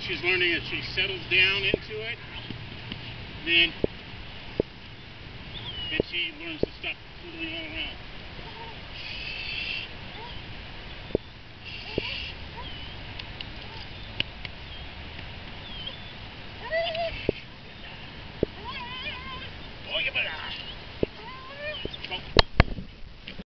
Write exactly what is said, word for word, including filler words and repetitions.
she's learning as she settles down into it, then, then she learns to stop fooling all around. Oh, you better.